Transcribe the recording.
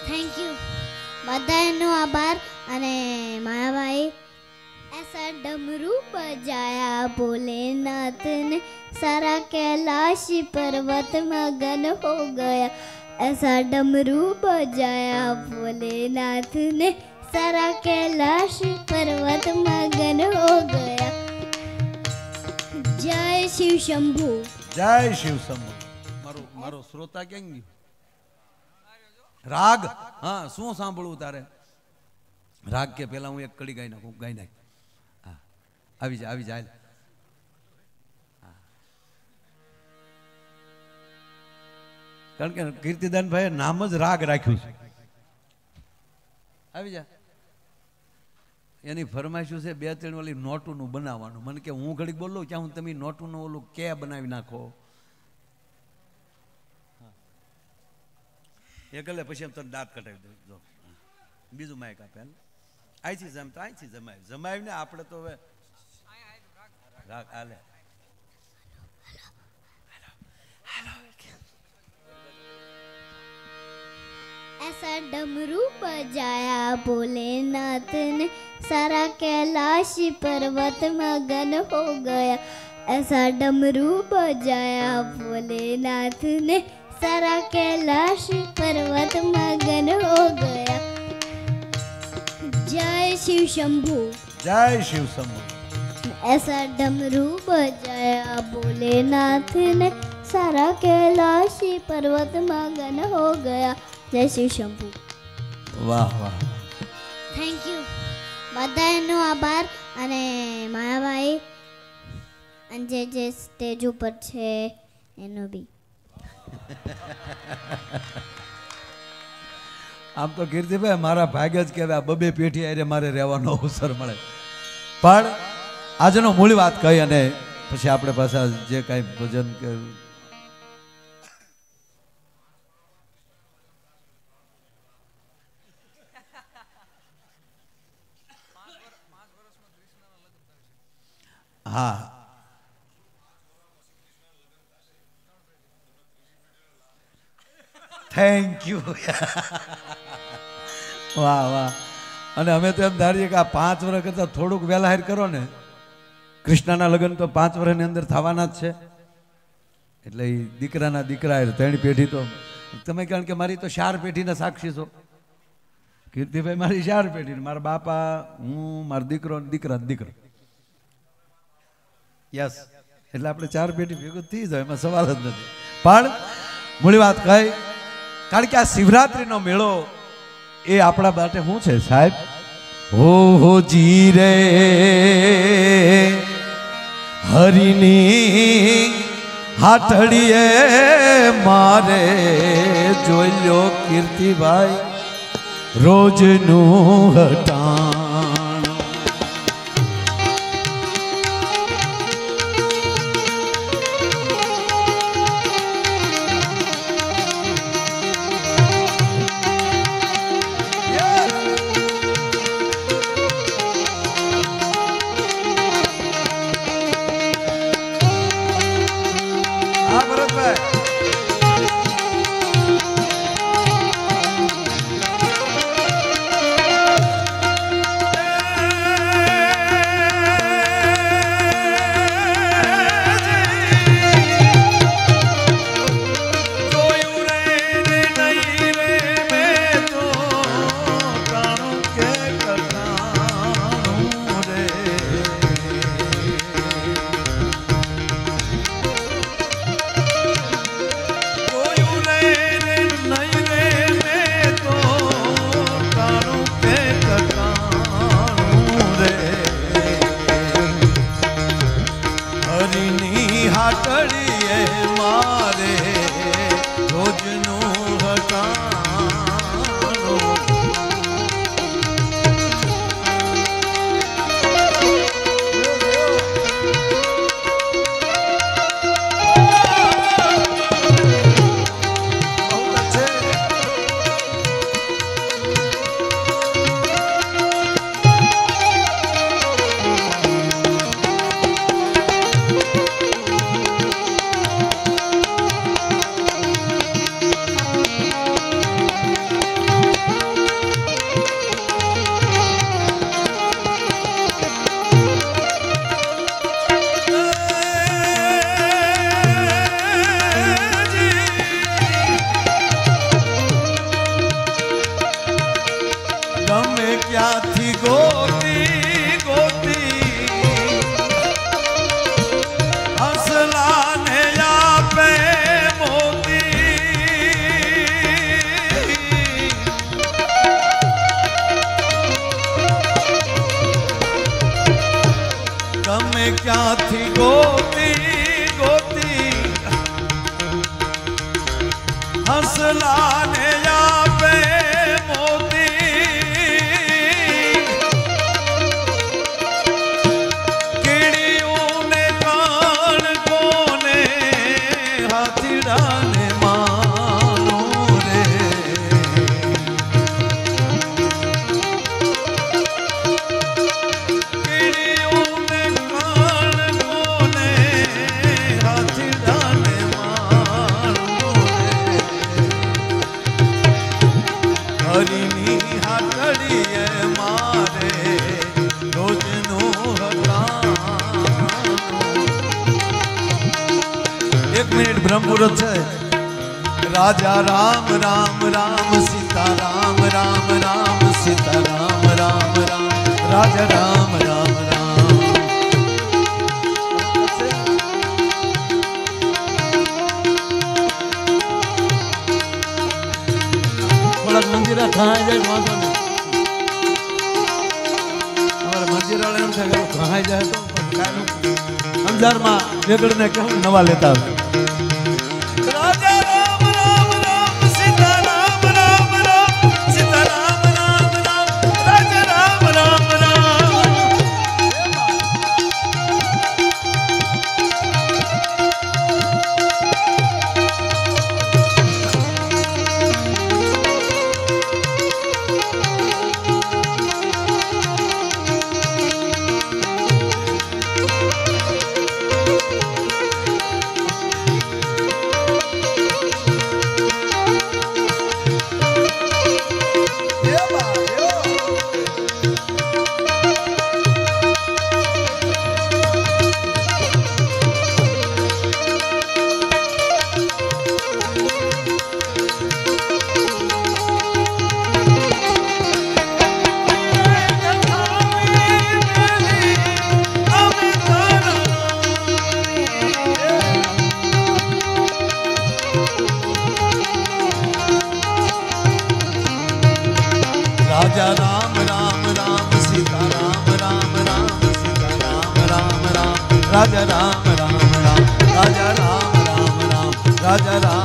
Thank you बधाईनो आभार अने मायाभाई ऐसा डमरू बजाया भोलेनाथ ने सारा कैलाश पर्वत मगन हो गया ऐसा डमरू बजाया भोलेनाथ ने सारा कैलाश पर्वत मगन हो गया जय शिव शंभू जय शिव शंभू मारो मारो श्रोता क्या राग हाँ शू सांभळू तारे राग के पहला हूँ एक कड़ी गाई नाखू गाई नाख हाँ આવી જાય કારણ કે કીર્તિદાન ભાઈ નામ જ રાગ રાખ્યું છે આવી જા એની ફરમાઈશું છે 2-3 ઓલી નોટુનું બનાવવાનું મને કે હું ઘડીક બોલું ક્યાં હું તમે નોટુનું ઓલું કે બનાવી નાખો એ ગલે પછી એમ તને દાંત કટાવી દો બીજું માઇક આપે અહીંથી જમતા અહીંથી જમાવીને આપણે તો હવે રાગ હાલે ऐसा डमरू बजाया भोलेनाथ ने सारा कैलाश पर्वत मगन हो गया ऐसा डमरू बजाया भोलेनाथ ने सारा कैलाश पर्वत मगन हो गया जय शिव शंभू जय शिव शंभू ऐसा डमरू बजाया भोलेनाथ ने सारा कैलाश पर्वत मगन हो गया जय शिव शंभू वाह वाह थैंक यू बधाईनो आभार अने मायाभाई अंजे जे स्टेज ऊपर छे एनो भी આમ તો કીર્તિભાઈ મારા ભાગ્ય જ કહેવાય બબે પેઢી આરે મારે રહેવાનો અવસર મળે પણ આજનો મૂળ વાત કહી અને પછી આપણે પાછા જે કાંઈ ભજન કે હા થેન્ક યુ વાહ વાહ અને અમે તો એમ ધારીએ કે આ 5 વર્ષ કરતાં થોડુંક વહેલા હાર કરો ને કૃષ્ણના લગ્ન તો 5 વર્ષની અંદર થવાના જ છે એટલે એ દીકરાના દીકરા 3 પેઢી તો તમે કારણ કે મારી તો 4 પેઢીના સાક્ષી છો કીર્તિભાઈ મારી 4 પેઢી મારા બાપા હું મારો દીકરો દીકરા દીકરો યસ એટલે આપણે 4 પેઢી ભેગું થઈ જાય એમાં સવાલ જ નથી પણ મૂળી વાત કહી કારણ કે આ શિવરાત્રીનો મેળો એ આપણા માટે શું છે સાહેબ હો જી રે હરિની હાથડીએ મારે જોઈ લો કીર્તિભાઈ રોજનું હટાણ ક્યાંથી ગોતી ગોતી હસલાને આપે મોતી તમે ક્યાંથી ગોતી ગોતી હસલાને આપે બ્રહ્મ મુહૂર્ત છે. રાજા રામ રામ રામ સીતા રામ રામ રામ સીતા રામ રામ રામ રાજા રામ રામ રામ. થોડાક મંદિર ખાઈ જાય વાંધો નહીં. અમારે મંદિર વાળા એમ થાય ખાઈ જાય તો અંજારમાં વેગડને કેવું નવા લેતા આવે. राजा राम राम राम सीता राम राम राम सीता राम राम राम राजा राम राम राम राजा राम राम राम राजा राम